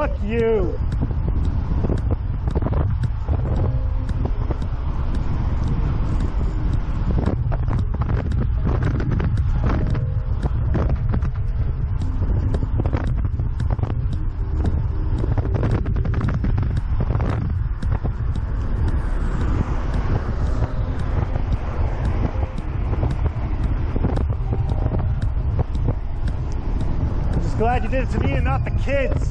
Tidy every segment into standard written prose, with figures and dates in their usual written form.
Fuck you. Glad you did it to me and not the kids.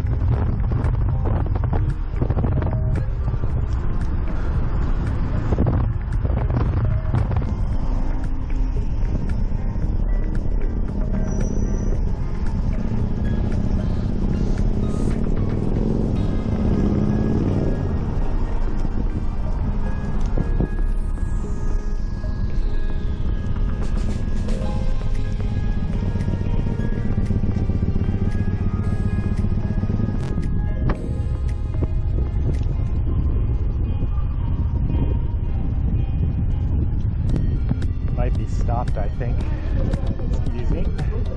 Be stopped, I think. Excuse me.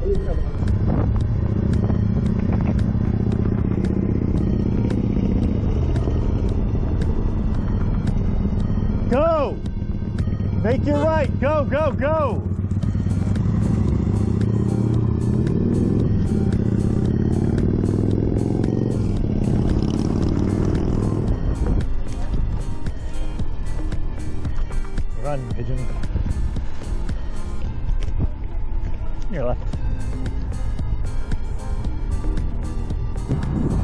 Go! Make your right. Go, go, go! Run, pigeon. Your left.